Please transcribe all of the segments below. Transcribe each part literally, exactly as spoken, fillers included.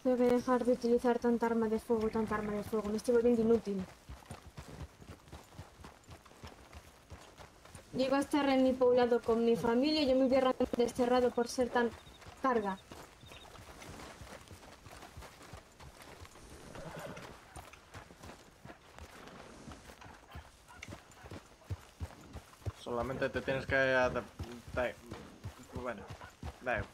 Tengo que dejar de utilizar tanta arma de fuego, tanta arma de fuego. Me estoy volviendo inútil. Yo iba a estar en mi poblado con mi familia y yo me hubiera desterrado por ser tan carga. Solamente te tienes que adaptar. Bueno, da igual.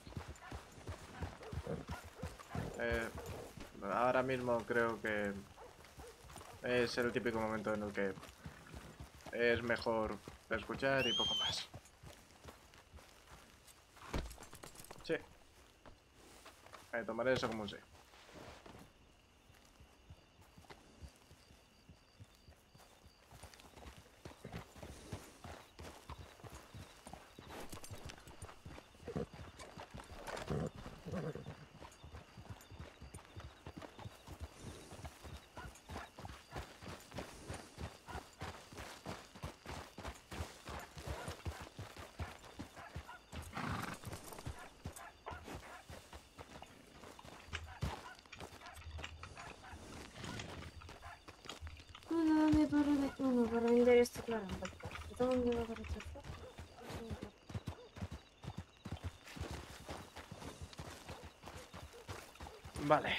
Eh, ahora mismo creo que es el típico momento en el que es mejor escuchar y poco más. Sí. Eh, tomaré eso como un sí. Bueno, ¿dónde para vender? Bueno, para vender esto, claro. ¿Dónde va a aparecer? Vale.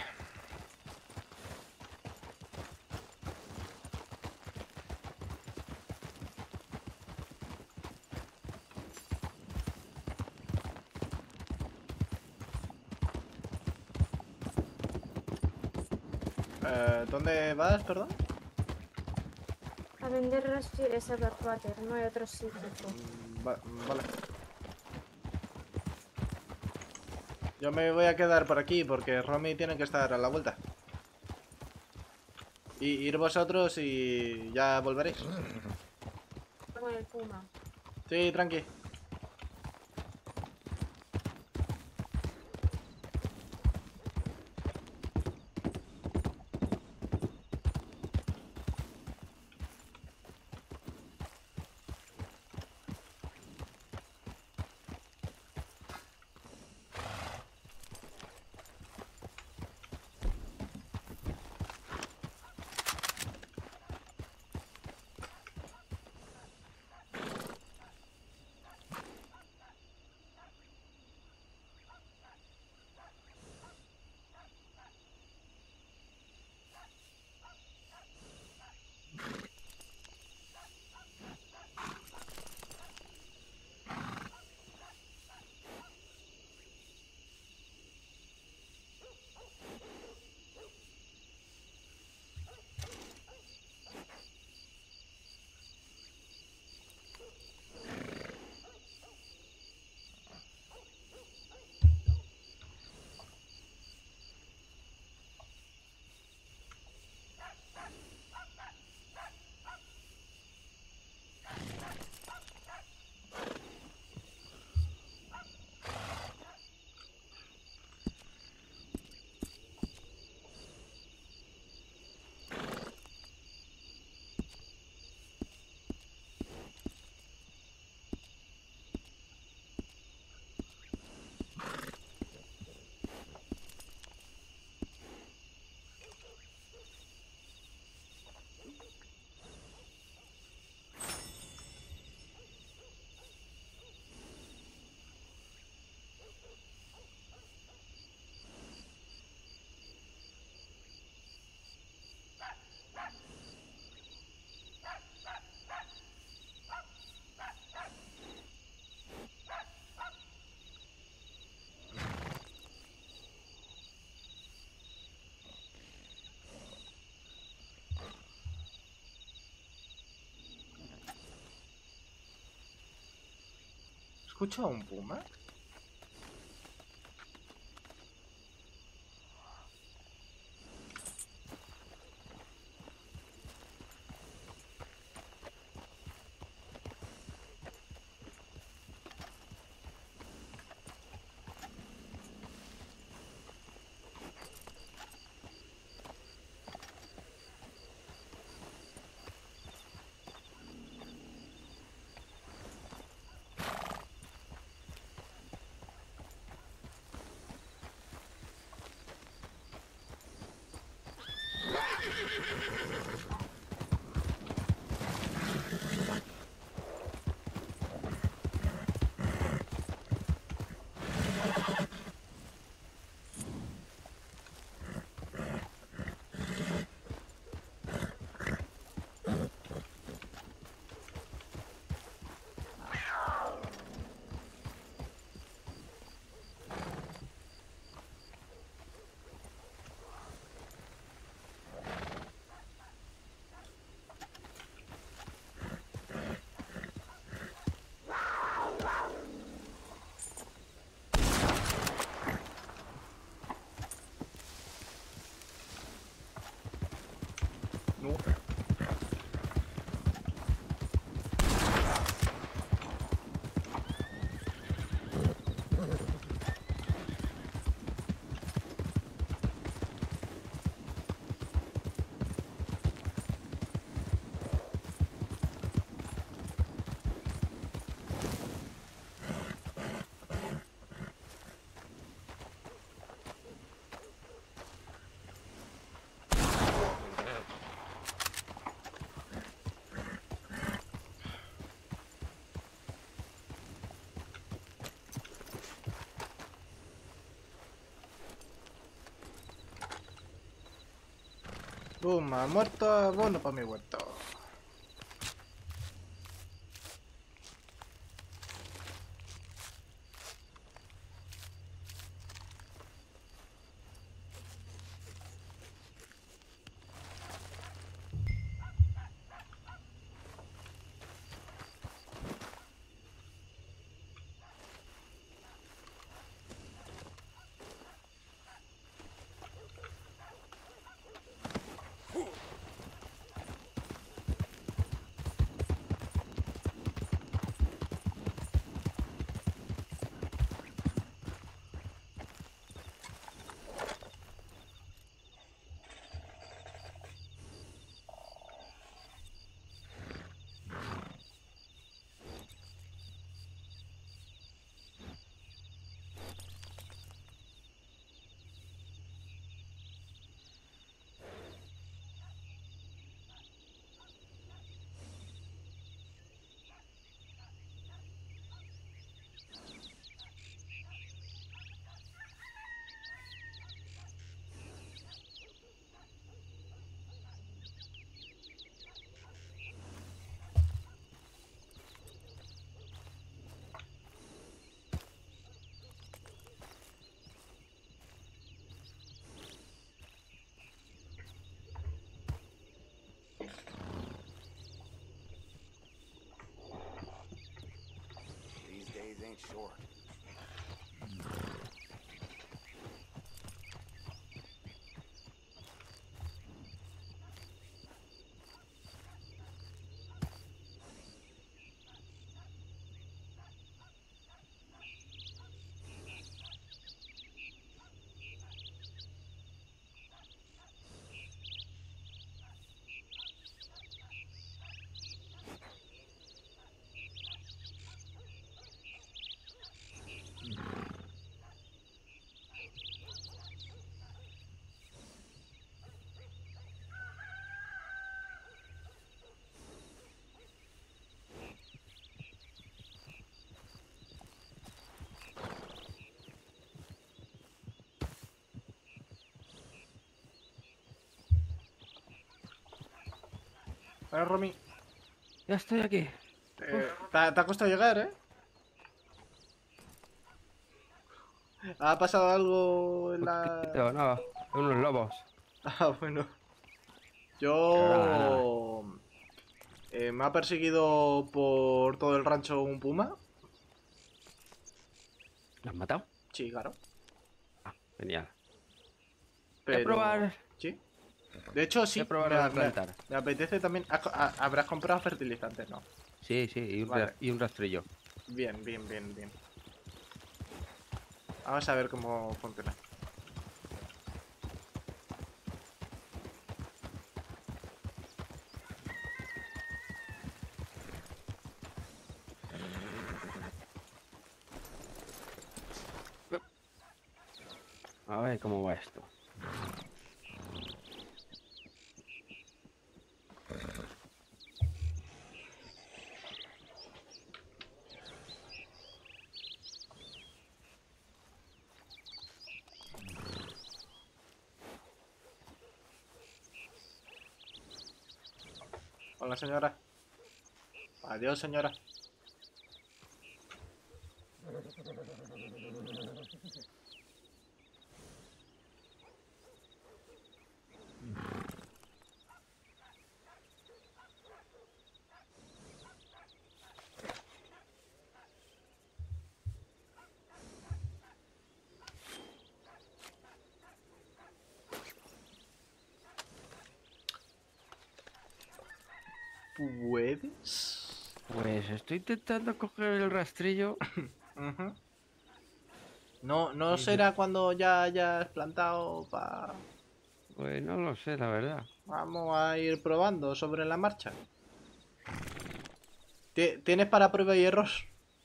Eh, ¿Dónde vas, perdón? A vender las fieles a Blackwater, no hay otro sitio. Mm, va- vale. Yo me voy a quedar por aquí porque Romy tiene que estar a la vuelta. Y ir vosotros y ya volveréis. Con el puma. Sí, tranqui. ¿Escucho a un puma? Puma, muerto, abono para mi huerto. These days ain't short. Hola, Romy. Ya estoy aquí. Eh, ¿te, te ha costado llegar, eh? ¿Ha pasado algo en la...? Poquito, no, unos lobos. Ah, bueno. Pero nada, nada. Yo... eh, me ha perseguido por todo el rancho un puma. ¿Lo has matado? Sí, claro. Ah, genial. Voy a Pero... probar, ¿Sí? De hecho, sí. voy a probar Me, a me- plantar. me apetece también... ¿Has co- ha- ¿Habrás comprado fertilizantes? No. Sí, sí, y un, Vale. ra- y un rastrillo. Bien, bien, bien, bien. Vamos a ver cómo funciona. A ver cómo va esto. Hola, señora. Adiós, señora. ¿Puedes? Pues estoy intentando coger el rastrillo. Ujú. No, no y será cuando ya hayas plantado pa... Pues no lo sé, la verdad. Vamos a ir probando sobre la marcha. Ti- ¿Tienes para prueba y error?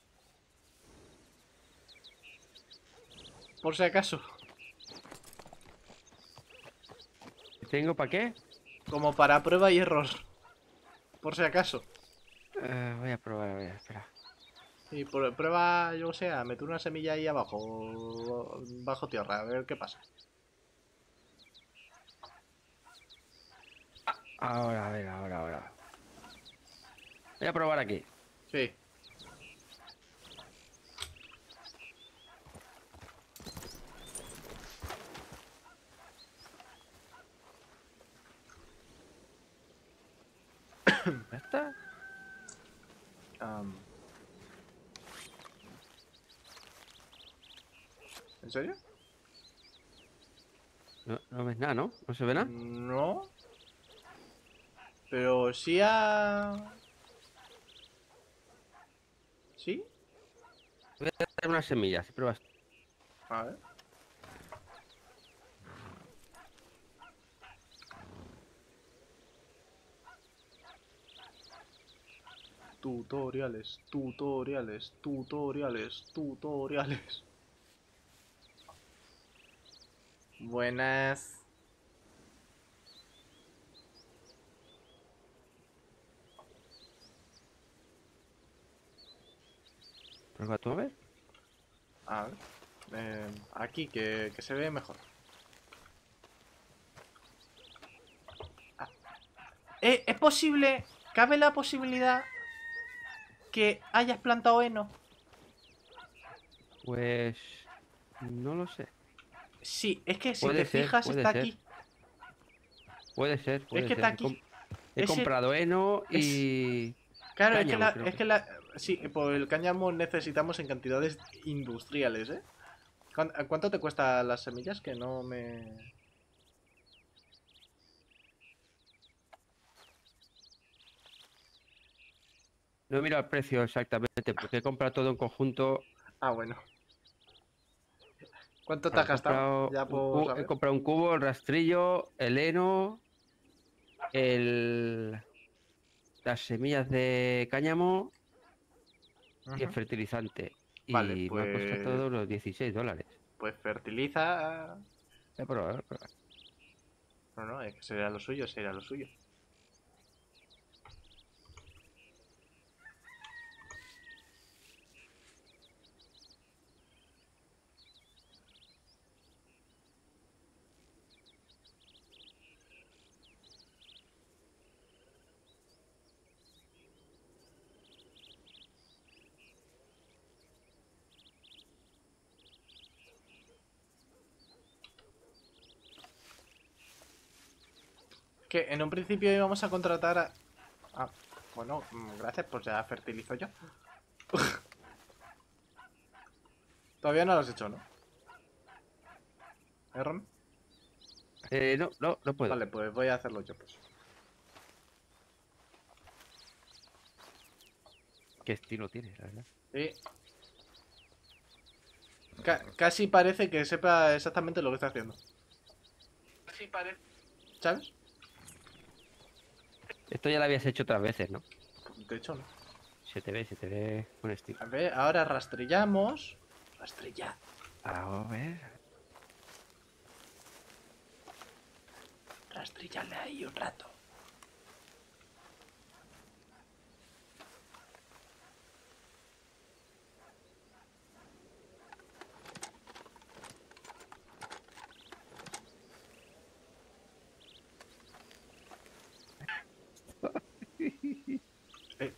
Por si acaso. ¿Tengo para qué? Como para prueba y error. Por si acaso. Eh, voy a probar, a ver, espera. Y por prueba, yo sé, a meter una semilla ahí abajo. Bajo tierra, a ver qué pasa. Ahora, a ver, ahora, ahora. Voy a probar aquí. Sí. ¿Ya está? Am. ¿En serio? No, no ves nada, ¿no? ¿No se ve nada? No. Pero sí a... ¿Sí? Voy a dar unas semillas y pruebas. A ver. Tutoriales, tutoriales, tutoriales, tutoriales. Buenas. Prueba tú a ver. A ver. Eh, aquí, que, que se ve mejor. Ah. Eh, ¿Es posible? ¿Cabe la posibilidad que hayas plantado heno? Pues... No lo sé. Sí, es que si Puede te ser, fijas puede está ser. aquí. Puede ser, Es puede que está ser. He, aquí. com- he Es el- comprado heno es- y... Claro, es que la, cáñamo, creo es que. que la, sí, por el cáñamo necesitamos en cantidades industriales, ¿eh? ¿Cuán- ¿Cuánto te cuesta las semillas? Que no me... No mira el precio exactamente, porque he comprado todo en conjunto. Ah, bueno. ¿Cuánto te Claro, has he gastado? comprado Ya un puedo cubo, he saber. comprado un cubo, el rastrillo, el heno, el... las semillas de cáñamo y el Ujú. fertilizante. Vale, Y me ha costado pues... todo unos dieciséis dólares. Pues fertiliza... Voy a probar, voy a probar. No, no, es que sería lo suyo, sería lo suyo. Que en un principio íbamos a contratar a... Ah, bueno, mm, gracias, pues ya fertilizo yo. Todavía no lo has hecho, ¿no? ¿Eh, Ron? Eh, no, no, no puedo. Vale, pues voy a hacerlo yo, pues. ¿Qué estilo tienes, la verdad? Sí. Ca- casi parece que sepa exactamente lo que está haciendo. Casi parece... ¿Sabes? Esto ya lo habías hecho otras veces, ¿no? De hecho, no. Se te ve, se te ve con estilo. A ver, ahora rastrillamos. Rastrilla. A ver. Rastrillale ahí un rato. Eh,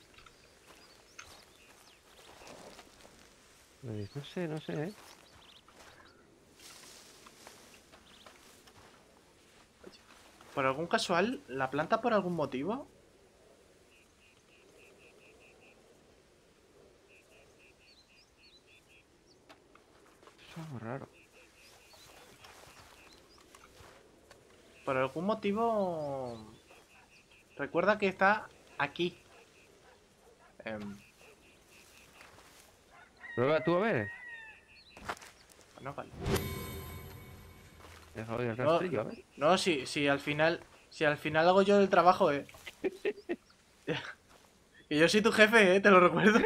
Pues no sé, no sé, ¿eh? por algún casual, la planta por algún motivo. Es algo raro. Por algún motivo... Recuerda que está aquí. Em, Prueba tú a ver. bueno, vale. Deja hoy el No, rastrillo, a no, ver. no, si, si al final... Si al final hago yo el trabajo, eh. Que yo soy tu jefe, eh, te lo recuerdo.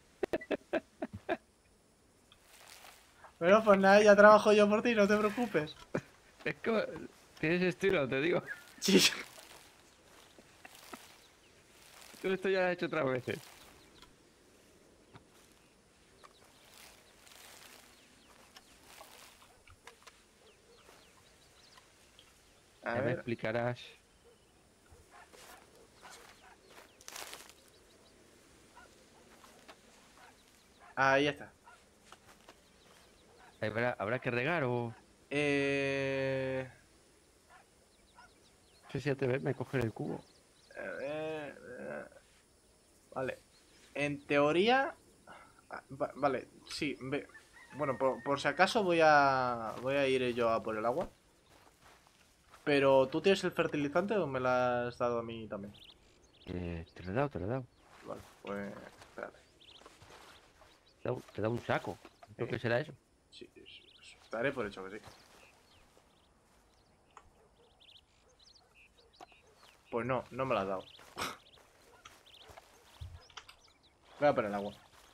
Bueno, pues nada, ya trabajo yo por ti, no te preocupes. Es que tienes estilo, te digo. Sí. Tú esto ya lo has hecho otras veces. A Ya me ver, explicarás. Ahí está. ¿Habrá, habrá que regar o...? Eh... No sé si atreverme a coger el cubo. eh, eh, Vale. En teoría... ah, va- Vale, sí. Ve. Bueno, por, por si acaso voy a... Voy a ir yo a por el agua. Pero, ¿tú tienes el fertilizante o me lo has dado a mí también? Eh, te lo he dado, te lo he dado. Vale, pues... Espérate. Te he dado, te he dado un saco. Creo ¿Eh? que será eso. Sí, sí, pues, daré por hecho que sí. Pues no, no me lo has dado. Voy a por el agua.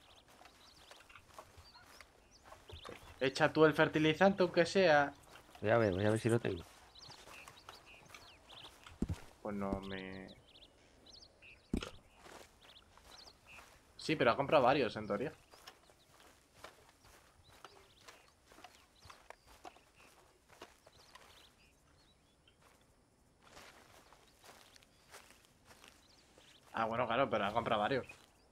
Echa tú el fertilizante, aunque sea. Voy a ver, voy a ver si lo tengo. Pues no me... Sí, pero ha comprado varios, en teoría. Ah, bueno, claro, pero ha comprado varios.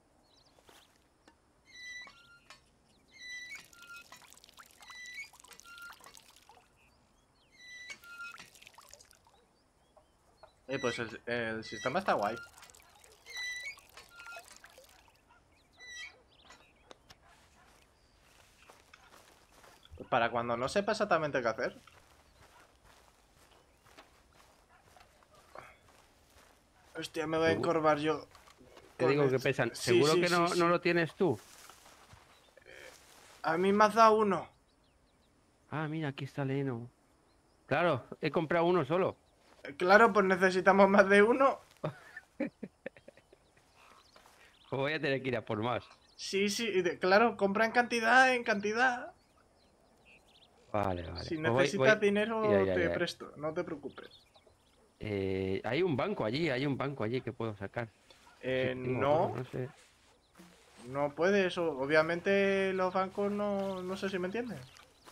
Eh, pues el, el sistema está guay. Pues para cuando no sepa exactamente qué hacer. Hostia, me voy a Tú- encorvar yo. Te con digo que esto. pesan. Sí, ¿Seguro sí, que sí, no, sí. no lo tienes tú? A mí me has dado uno. Ah, mira, aquí está Leno. Claro, he comprado uno solo. Eh, Claro, pues necesitamos más de uno. Pues voy a tener que ir a por más. Sí, sí, y de- claro, compra en cantidad, en cantidad. Vale, vale. Si Pues voy- necesitas voy- dinero, Ya, ya, te ya. presto, no te preocupes. Eh, hay un banco allí, hay un banco allí que puedo sacar. Sí, Eh, tengo, bueno, no, no sé. no puedes. o- Obviamente los bancos no, no sé si me entiendes.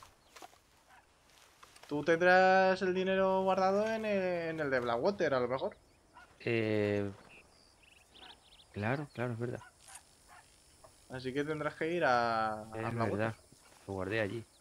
Tú tendrás el dinero guardado en el, en el de Blackwater, a lo mejor. Eh, claro, claro, es verdad. Así que tendrás que ir a, a Es Blackwater. verdad. Lo guardé allí.